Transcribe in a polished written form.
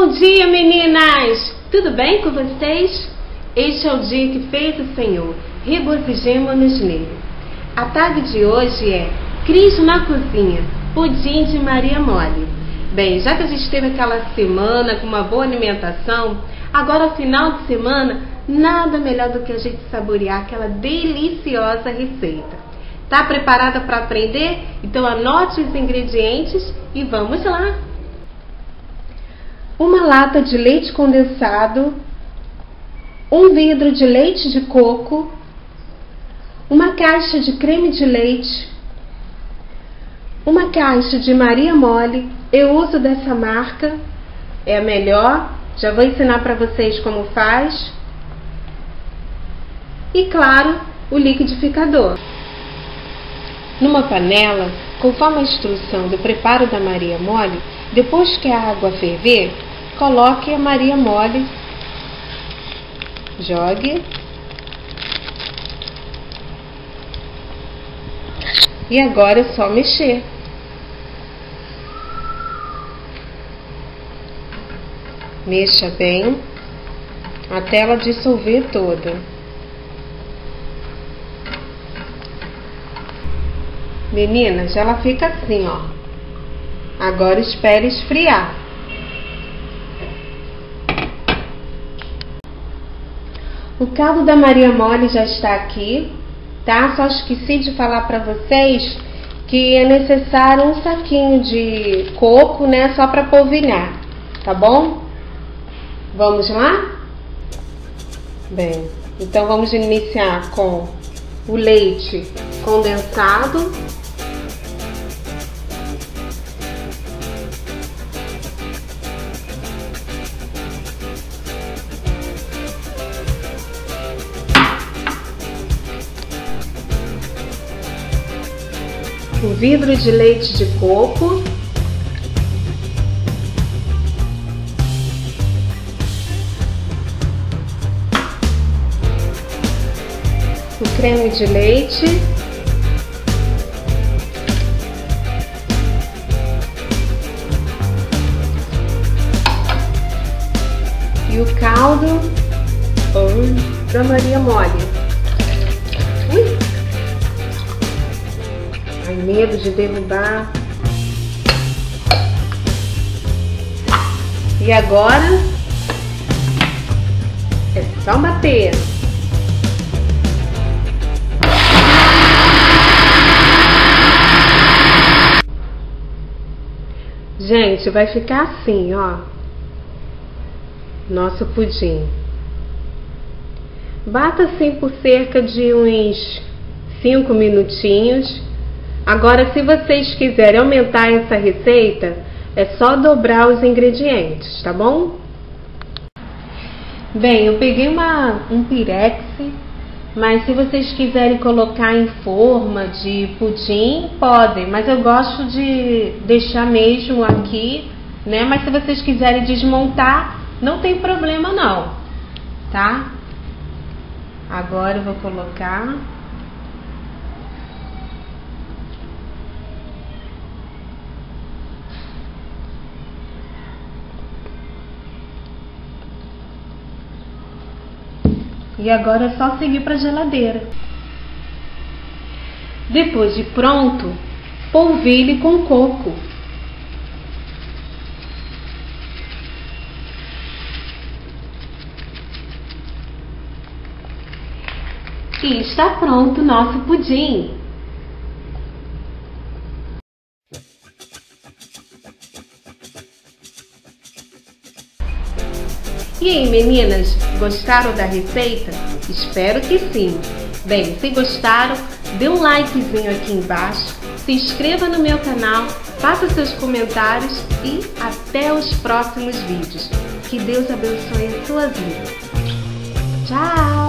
Bom dia, meninas! Tudo bem com vocês? Este é o dia que fez o Senhor, regozijemo-nos nele. A tarde de hoje é Cristo na cozinha, pudim de Maria Mole. Bem, já que a gente teve aquela semana com uma boa alimentação, agora final de semana, nada melhor do que a gente saborear aquela deliciosa receita. Tá preparada para aprender? Então anote os ingredientes e vamos lá! Uma lata de leite condensado, um vidro de leite de coco, uma caixa de creme de leite, uma caixa de Maria Mole. Eu uso dessa marca, é a melhor, já vou ensinar para vocês como faz. E claro, o liquidificador. Numa panela, conforme a instrução do preparo da Maria Mole, depois que a água ferver, coloque a Maria Mole, jogue e agora é só mexer. Mexa bem até ela dissolver toda. Meninas, ela fica assim, ó. Agora espere esfriar. O caldo da Maria Mole já está aqui, tá? Só esqueci de falar para vocês que é necessário um saquinho de coco, né? Só para polvilhar, tá bom? Vamos lá? Bem, então vamos iniciar com o leite condensado. Um vidro de leite de coco, o creme de leite, e o caldo da Maria Mole. Ai, medo de derrubar. E agora é só bater. Gente, vai ficar assim, ó, nosso pudim. Bata assim por cerca de uns 5 minutinhos. Agora, se vocês quiserem aumentar essa receita, é só dobrar os ingredientes, tá bom? Bem, eu peguei um pirex, mas se vocês quiserem colocar em forma de pudim, podem, mas eu gosto de deixar mesmo aqui, né? Mas se vocês quiserem desmontar, não tem problema não, tá? Agora eu vou colocar. E agora é só seguir para a geladeira. Depois de pronto, polvilhe com coco. E está pronto o nosso pudim. E aí, meninas, gostaram da receita? Espero que sim. Bem, se gostaram, dê um likezinho aqui embaixo, se inscreva no meu canal, faça seus comentários e até os próximos vídeos. Que Deus abençoe a sua vida. Tchau!